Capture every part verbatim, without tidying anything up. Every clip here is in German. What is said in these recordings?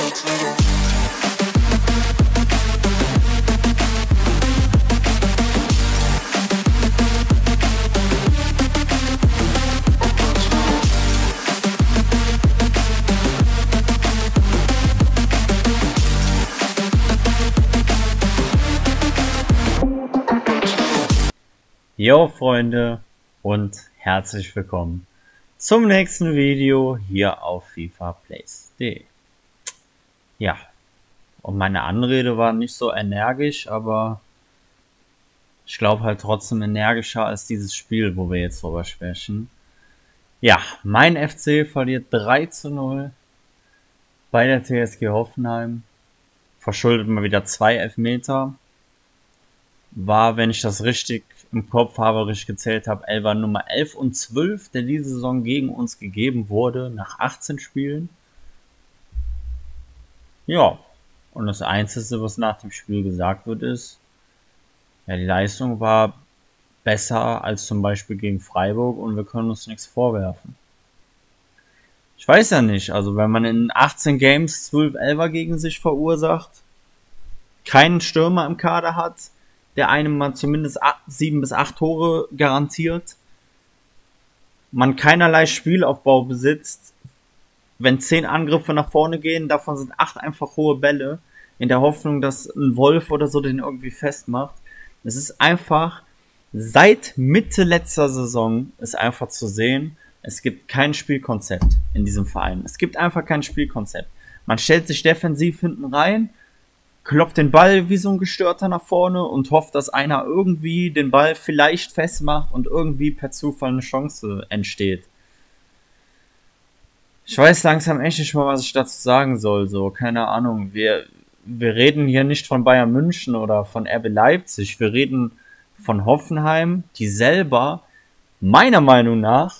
Jo Freunde und herzlich willkommen zum nächsten Video hier auf FIFA Plays punkt de. Ja, und meine Anrede war nicht so energisch, aber ich glaube halt trotzdem energischer als dieses Spiel, wo wir jetzt drüber sprechen. Ja, mein F C verliert drei zu null bei der T S G Hoffenheim, verschuldet mal wieder zwei Elfmeter. War, wenn ich das richtig im Kopf habe, richtig gezählt habe, Elfer Nummer elf und zwölf, der diese Saison gegen uns gegeben wurde, nach achtzehn Spielen. Ja, und das Einzige, was nach dem Spiel gesagt wird, ist, ja, die Leistung war besser als zum Beispiel gegen Freiburg und wir können uns nichts vorwerfen. Ich weiß ja nicht, also wenn man in achtzehn Games zwölf Elfer gegen sich verursacht, keinen Stürmer im Kader hat, der einem mal zumindest sieben bis acht Tore garantiert, man keinerlei Spielaufbau besitzt, wenn zehn Angriffe nach vorne gehen, davon sind acht einfach hohe Bälle, in der Hoffnung, dass ein Wolf oder so den irgendwie festmacht. Es ist einfach, seit Mitte letzter Saison ist einfach zu sehen, es gibt kein Spielkonzept in diesem Verein. Es gibt einfach kein Spielkonzept. Man stellt sich defensiv hinten rein, kloppt den Ball wie so ein Gestörter nach vorne und hofft, dass einer irgendwie den Ball vielleicht festmacht und irgendwie per Zufall eine Chance entsteht. Ich weiß langsam echt nicht mal, was ich dazu sagen soll. So, keine Ahnung. Wir, wir reden hier nicht von Bayern München oder von R B Leipzig. Wir reden von Hoffenheim, die selber meiner Meinung nach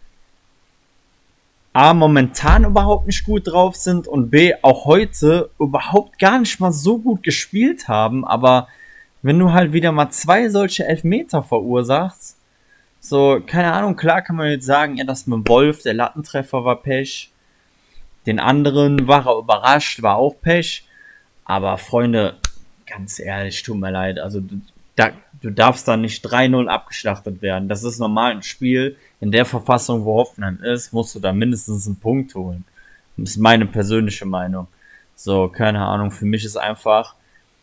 A, momentan überhaupt nicht gut drauf sind und B, auch heute überhaupt gar nicht mal so gut gespielt haben, aber wenn du halt wieder mal zwei solche Elfmeter verursachst, so, keine Ahnung, klar kann man jetzt sagen, ja, das mit dem Wolf, der Lattentreffer war Pech, den anderen war er überrascht, war auch Pech, aber Freunde, ganz ehrlich, tut mir leid, also du, da, du darfst da nicht drei null abgeschlachtet werden, das ist normal ein Spiel. In der Verfassung, wo Hoffenheim ist, musst du da mindestens einen Punkt holen. Das ist meine persönliche Meinung. So, keine Ahnung, für mich ist einfach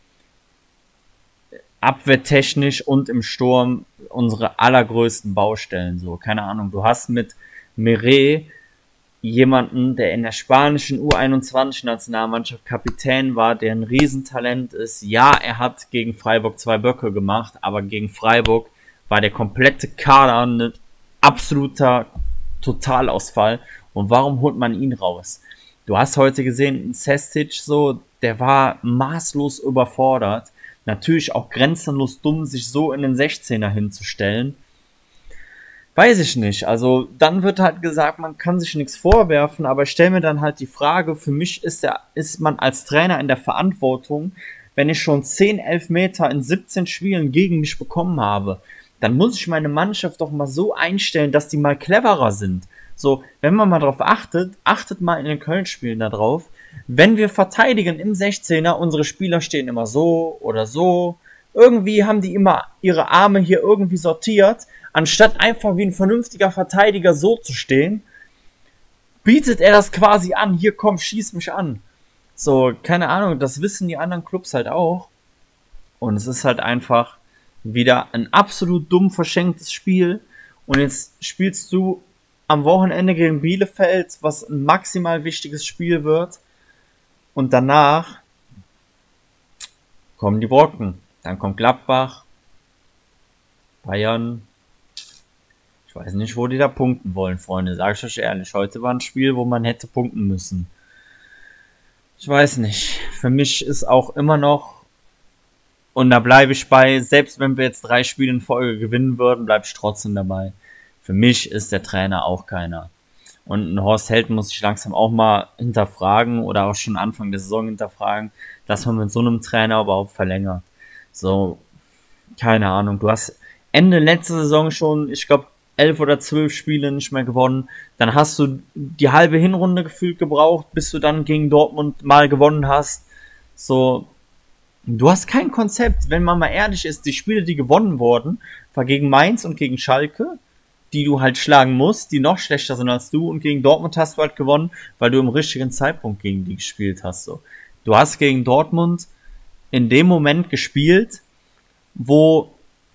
abwehrtechnisch und im Sturm unsere allergrößten Baustellen. So, keine Ahnung, du hast mit Meret jemanden, der in der spanischen U einundzwanzig Nationalmannschaft Kapitän war, der ein Riesentalent ist. Ja, er hat gegen Freiburg zwei Böcke gemacht, aber gegen Freiburg war der komplette Kader eine absoluter Totalausfall. Und warum holt man ihn raus? Du hast heute gesehen, Sestic, so, der war maßlos überfordert. Natürlich auch grenzenlos dumm, sich so in den sechzehner hinzustellen. Weiß ich nicht. Also dann wird halt gesagt, man kann sich nichts vorwerfen, aber ich stelle mir dann halt die Frage, für mich ist, der, ist man als Trainer in der Verantwortung, wenn ich schon zehn Elfmeter in siebzehn Spielen gegen mich bekommen habe, dann muss ich meine Mannschaft doch mal so einstellen, dass die mal cleverer sind. So, wenn man mal drauf achtet, achtet mal in den Köln-Spielen da drauf, wenn wir verteidigen im sechzehner, unsere Spieler stehen immer so oder so, irgendwie haben die immer ihre Arme hier irgendwie sortiert, anstatt einfach wie ein vernünftiger Verteidiger so zu stehen, bietet er das quasi an, hier komm, schieß mich an. So, keine Ahnung, das wissen die anderen Clubs halt auch. Und es ist halt einfach wieder ein absolut dumm verschenktes Spiel. Und jetzt spielst du am Wochenende gegen Bielefeld, was ein maximal wichtiges Spiel wird. Und danach kommen die Brocken. Dann kommt Gladbach, Bayern. Ich weiß nicht, wo die da punkten wollen, Freunde. Sag ich euch ehrlich. Heute war ein Spiel, wo man hätte punkten müssen. Ich weiß nicht. Für mich ist auch immer noch, und da bleibe ich bei, selbst wenn wir jetzt drei Spiele in Folge gewinnen würden, bleibe ich trotzdem dabei. Für mich ist der Trainer auch keiner. Und ein Horst Held muss sich langsam auch mal hinterfragen oder auch schon Anfang der Saison hinterfragen, dass man mit so einem Trainer überhaupt verlängert. So, keine Ahnung. Du hast Ende letzte Saison schon, ich glaube, elf oder zwölf Spiele nicht mehr gewonnen. Dann hast du die halbe Hinrunde gefühlt gebraucht, bis du dann gegen Dortmund mal gewonnen hast. So, du hast kein Konzept. Wenn man mal ehrlich ist, die Spiele, die gewonnen wurden, war gegen Mainz und gegen Schalke, die du halt schlagen musst, die noch schlechter sind als du, und gegen Dortmund hast du halt gewonnen, weil du im richtigen Zeitpunkt gegen die gespielt hast. So, du hast gegen Dortmund in dem Moment gespielt, wo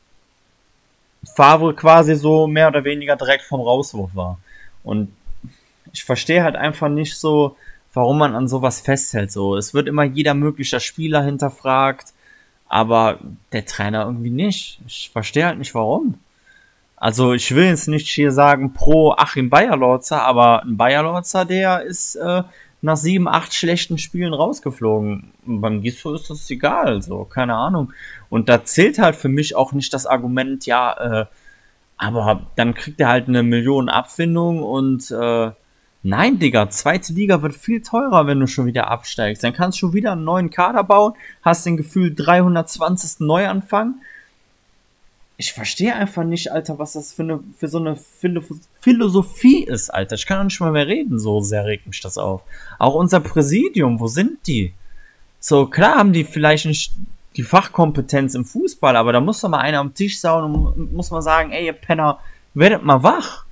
Favre quasi so mehr oder weniger direkt vom Rauswurf war. Und ich verstehe halt einfach nicht so, warum man an sowas festhält. So, es wird immer jeder mögliche Spieler hinterfragt, aber der Trainer irgendwie nicht. Ich verstehe halt nicht, warum. Also ich will jetzt nicht hier sagen pro Achim Bayerlorzer, aber ein Bayerlorzer, der ist äh, nach sieben, acht schlechten Spielen rausgeflogen. Und beim Gisdol ist das egal, so, keine Ahnung. Und da zählt halt für mich auch nicht das Argument, ja, äh, aber dann kriegt er halt eine Million Abfindung und äh, nein, Digga, zweite Liga wird viel teurer, wenn du schon wieder absteigst. Dann kannst du schon wieder einen neuen Kader bauen, hast den Gefühl dreihundertzwanzigsten Neuanfang. Ich verstehe einfach nicht, Alter, was das für, eine, für so eine Philosophie ist, Alter. Ich kann auch nicht mal mehr reden, so sehr regt mich das auf. Auch unser Präsidium, wo sind die? So, klar haben die vielleicht nicht die Fachkompetenz im Fußball, aber da muss doch mal einer am Tisch sauen und muss mal sagen, ey, ihr Penner, werdet mal wach.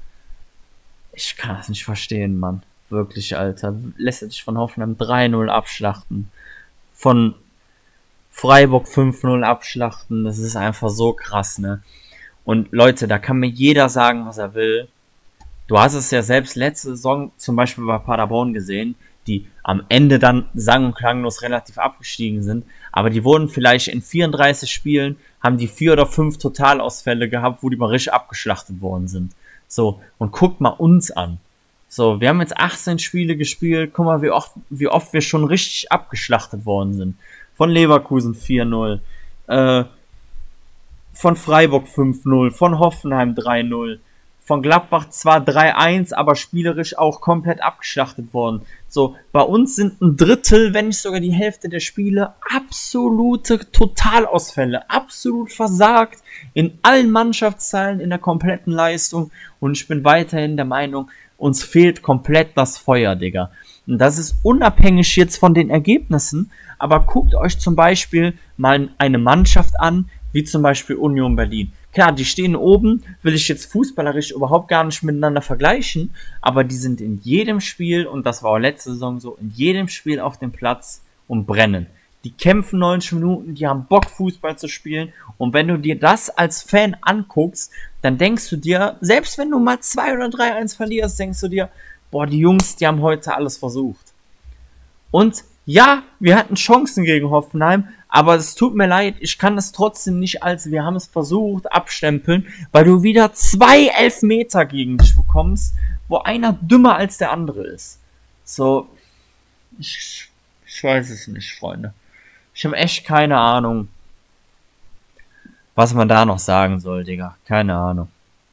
Ich kann das nicht verstehen, Mann. Wirklich, Alter. Lässt er dich von Hoffenheim drei null abschlachten. Von Freiburg fünf null abschlachten. Das ist einfach so krass, ne? Und Leute, da kann mir jeder sagen, was er will. Du hast es ja selbst letzte Saison zum Beispiel bei Paderborn gesehen, die am Ende dann sang- und klanglos relativ abgestiegen sind. Aber die wurden vielleicht in vierunddreißig Spielen, haben die vier oder fünf Totalausfälle gehabt, wo die mal richtig abgeschlachtet worden sind. So, und guckt mal uns an. So, wir haben jetzt achtzehn Spiele gespielt. Guck mal, wie oft, wie oft wir schon richtig abgeschlachtet worden sind. Von Leverkusen vier null, äh, von Freiburg fünf null, von Hoffenheim drei null, von Gladbach zwar drei eins, aber spielerisch auch komplett abgeschlachtet worden. So, bei uns sind ein Drittel, wenn nicht sogar die Hälfte der Spiele absolute Totalausfälle, absolut versagt in allen Mannschaftsteilen, in der kompletten Leistung, und ich bin weiterhin der Meinung, uns fehlt komplett das Feuer, Digga. Und das ist unabhängig jetzt von den Ergebnissen, aber guckt euch zum Beispiel mal eine Mannschaft an, wie zum Beispiel Union Berlin. Klar, die stehen oben, will ich jetzt fußballerisch überhaupt gar nicht miteinander vergleichen, aber die sind in jedem Spiel, und das war auch letzte Saison so, in jedem Spiel auf dem Platz und brennen. Die kämpfen neunzig Minuten, die haben Bock, Fußball zu spielen, und wenn du dir das als Fan anguckst, dann denkst du dir, selbst wenn du mal zwei oder drei eins verlierst, denkst du dir, boah, die Jungs, die haben heute alles versucht. Und ja, wir hatten Chancen gegen Hoffenheim, aber es tut mir leid, ich kann es trotzdem nicht als wir haben es versucht abstempeln, weil du wieder zwei Elfmeter gegen dich bekommst, wo einer dümmer als der andere ist. So, ich, ich weiß es nicht, Freunde. Ich habe echt keine Ahnung, was man da noch sagen soll, Digga. Keine Ahnung.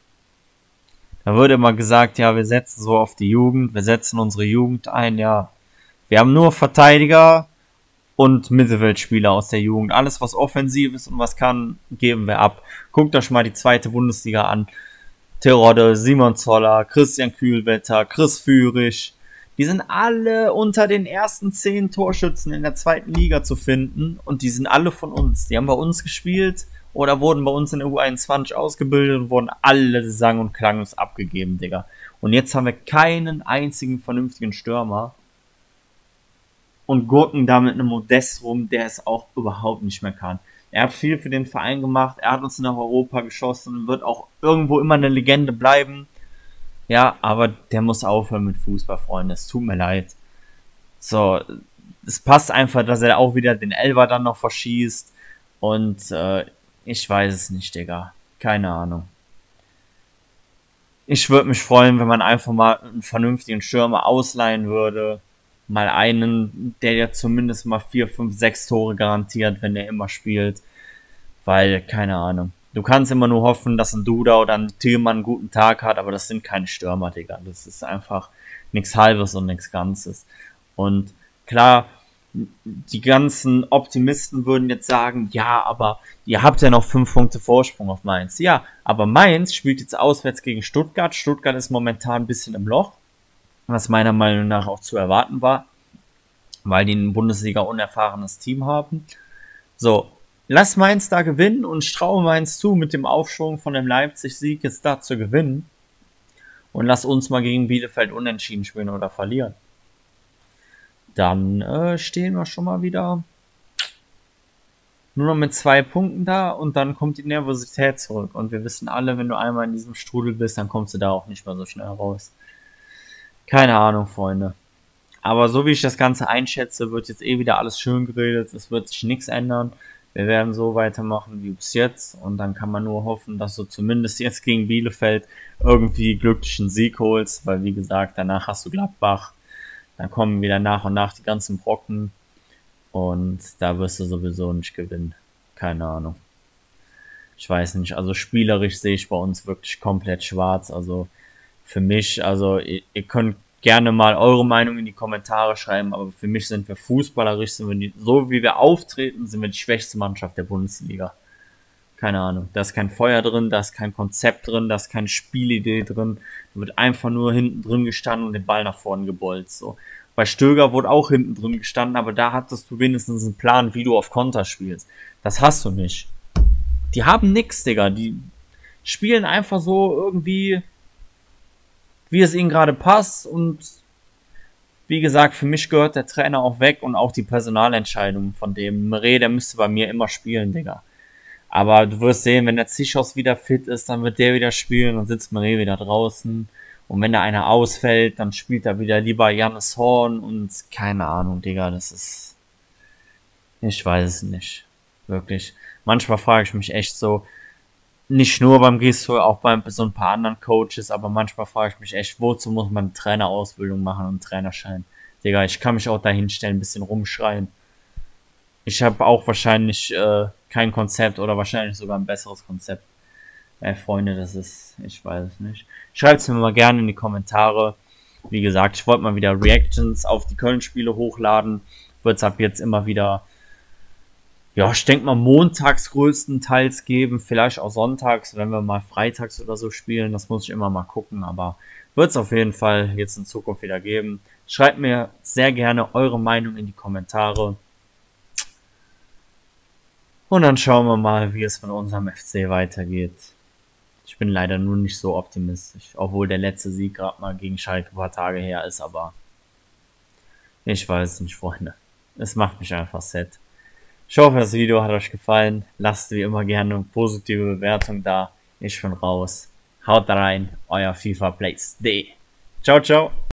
Da wurde immer gesagt, ja, wir setzen so auf die Jugend, wir setzen unsere Jugend ein, ja. Wir haben nur Verteidiger und Mittelfeldspieler aus der Jugend. Alles, was offensiv ist und was kann, geben wir ab. Guckt euch mal die zweite Bundesliga an. Terodde, Simon Zoller, Christian Kühlwetter, Chris Führig. Die sind alle unter den ersten zehn Torschützen in der zweiten Liga zu finden. Und die sind alle von uns. Die haben bei uns gespielt oder wurden bei uns in der U einundzwanzig ausgebildet und wurden alle sang- und klanglos abgegeben, Digga. Und jetzt haben wir keinen einzigen vernünftigen Stürmer. Und gurken da mit einem Modest rum, der es auch überhaupt nicht mehr kann. Er hat viel für den Verein gemacht, er hat uns nach Europa geschossen und wird auch irgendwo immer eine Legende bleiben. Ja, aber der muss aufhören mit Fußball, Freunde, es tut mir leid. So, es passt einfach, dass er auch wieder den Elfer dann noch verschießt. Und äh, ich weiß es nicht, Digga. Keine Ahnung. Ich würde mich freuen, wenn man einfach mal einen vernünftigen Stürmer ausleihen würde. Mal einen, der ja zumindest mal vier, fünf, sechs Tore garantiert, wenn er immer spielt. Weil, keine Ahnung. Du kannst immer nur hoffen, dass ein Duda oder ein Thielmann einen guten Tag hat, aber das sind keine Stürmer, Digga. Das ist einfach nichts Halbes und nichts Ganzes. Und klar, Die ganzen Optimisten würden jetzt sagen, ja, aber ihr habt ja noch fünf Punkte Vorsprung auf Mainz. Ja, aber Mainz spielt jetzt auswärts gegen Stuttgart. Stuttgart ist momentan ein bisschen im Loch, was meiner Meinung nach auch zu erwarten war, weil die ein Bundesliga unerfahrenes Team haben. So, lass Mainz da gewinnen und ich traue Mainz zu, mit dem Aufschwung von dem Leipzig-Sieg jetzt da zu gewinnen. Und lass uns mal gegen Bielefeld unentschieden spielen oder verlieren. Dann äh, stehen wir schon mal wieder nur noch mit zwei Punkten da und dann kommt die Nervosität zurück. Und wir wissen alle, wenn du einmal in diesem Strudel bist, dann kommst du da auch nicht mehr so schnell raus. Keine Ahnung, Freunde. Aber so wie ich das Ganze einschätze, wird jetzt eh wieder alles schön geredet. Es wird sich nichts ändern. Wir werden so weitermachen wie bis jetzt. Und dann kann man nur hoffen, dass du zumindest jetzt gegen Bielefeld irgendwie glücklichen Sieg holst. Weil wie gesagt, danach hast du Gladbach. Dann kommen wieder nach und nach die ganzen Brocken. Und da wirst du sowieso nicht gewinnen. Keine Ahnung. Ich weiß nicht. Also spielerisch sehe ich bei uns wirklich komplett schwarz. Also für mich, also ihr, ihr könnt gerne mal eure Meinung in die Kommentare schreiben. Aber für mich sind wir fußballerisch, sind wir die, so wie wir auftreten, sind wir die schwächste Mannschaft der Bundesliga. Keine Ahnung. Da ist kein Feuer drin, da ist kein Konzept drin, da ist keine Spielidee drin. Da wird einfach nur hinten drin gestanden und den Ball nach vorne gebolzt. So. Bei Stöger wurde auch hinten drin gestanden, aber da hattest du wenigstens einen Plan, wie du auf Konter spielst. Das hast du nicht. Die haben nix, Digga. Die spielen einfach so irgendwie, wie es ihnen gerade passt. Und wie gesagt, für mich gehört der Trainer auch weg und auch die Personalentscheidung von dem. Meret, der müsste bei mir immer spielen, Digga. Aber du wirst sehen, wenn der Zichos wieder fit ist, dann wird der wieder spielen und sitzt Meret wieder draußen. Und wenn da einer ausfällt, dann spielt er wieder lieber Jannis Horn und keine Ahnung, Digga, das ist, ich weiß es nicht, wirklich. Manchmal frage ich mich echt so, nicht nur beim Gisdol, auch bei so ein paar anderen Coaches, aber manchmal frage ich mich echt, wozu muss man eine Trainerausbildung machen und einen Trainerschein? Digga, ich kann mich auch da hinstellen, ein bisschen rumschreien. Ich habe auch wahrscheinlich äh, kein Konzept oder wahrscheinlich sogar ein besseres Konzept. Ey, Freunde, das ist, ich weiß es nicht. Schreibt es mir mal gerne in die Kommentare. Wie gesagt, ich wollte mal wieder Reactions auf die Köln-Spiele hochladen. Wird es ab jetzt immer wieder, ja, ich denke mal montags größtenteils geben. Vielleicht auch sonntags, wenn wir mal freitags oder so spielen. Das muss ich immer mal gucken, aber wird es auf jeden Fall jetzt in Zukunft wieder geben. Schreibt mir sehr gerne eure Meinung in die Kommentare. Und dann schauen wir mal, wie es von unserem F C weitergeht. Ich bin leider nur nicht so optimistisch, obwohl der letzte Sieg gerade mal gegen Schalke ein paar Tage her ist, aber ich weiß nicht, Freunde. Es macht mich einfach sad. Ich hoffe, das Video hat euch gefallen. Lasst wie immer gerne eine positive Bewertung da. Ich bin raus. Haut rein, euer FIFA Plays punkt de. Ciao, ciao.